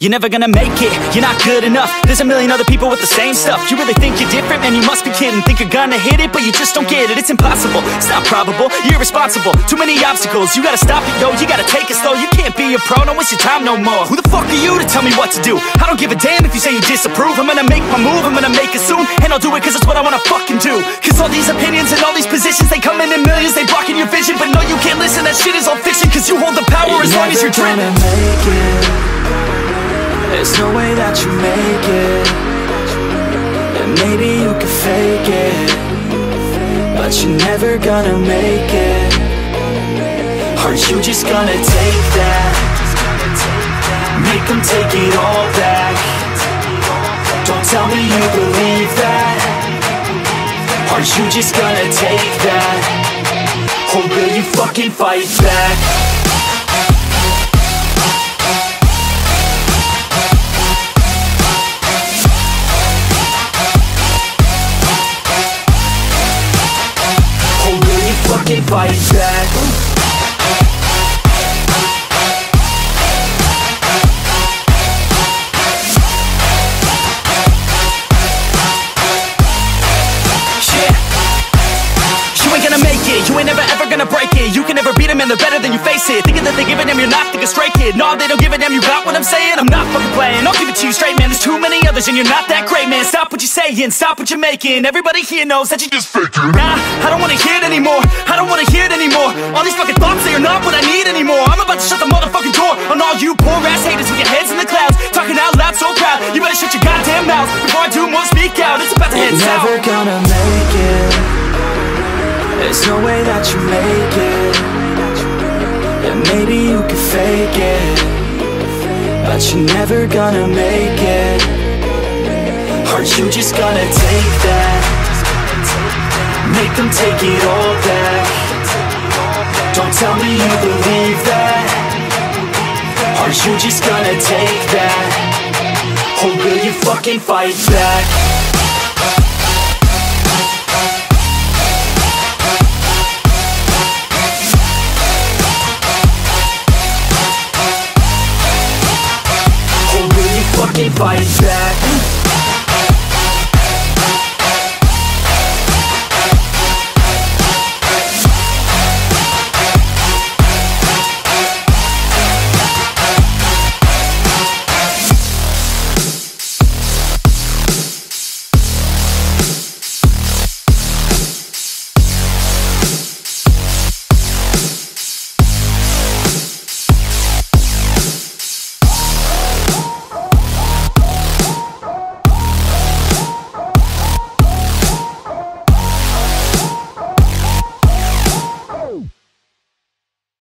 You're never gonna make it, you're not good enough. There's a million other people with the same stuff. You really think you're different? Man, you must be kidding. Think you're gonna hit it, but you just don't get it. It's impossible, it's not probable, you're irresponsible. Too many obstacles, you gotta stop it, yo. You gotta take it slow, you can't be a pro. Don't waste your time no more. Who the fuck are you to tell me what to do? I don't give a damn if you say you disapprove. I'm gonna make my move, I'm gonna make it soon. And I'll do it cause it's what I wanna fucking do. Cause all these opinions and all these positions, they come in millions, they blocking your vision. But no, you can't listen, that shit is all fiction. Cause you hold the power as long as you're dreaming. There's no way that you make it. And maybe you can fake it, but you're never gonna make it. Are you just gonna take that? Make them take it all back. Don't tell me you believe that. Are you just gonna take that? Or will you fucking fight back? Fucking fight back. You ain't gonna make it, you ain't never ever gonna break it. You can never beat them and they're better than you face it. Thinking that they give a damn, you're not thinking straight, kid. No, they don't give a damn, you got what I'm saying? I'm not fucking playing, I'll give it to you straight, man. There's too many others and you're not that great, man. Stop what you're saying, stop what you're making. Everybody here knows that you just faking. Nah, I don't wanna hear it anymore, I don't wanna hear it anymore. All these fucking thoughts, they are not what I need anymore. I'm about to shut the motherfucking door on all you poor ass haters with your heads in the clouds, talking out loud so proud. You better shut your goddamn mouth before I do more speak out. It's about to head south. You're never gonna make it. There's no way that you make it. And maybe you can fake it, but you're never gonna make it. Are you just gonna take that? Make them take it all back. Don't tell me you believe that. Are you just gonna take that? Or will you fucking fight back?